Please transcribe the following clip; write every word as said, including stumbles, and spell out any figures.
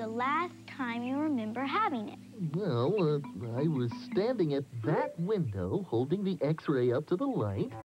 the last time you remember having it? Well, uh, I was standing at that window holding the X-ray up to the light.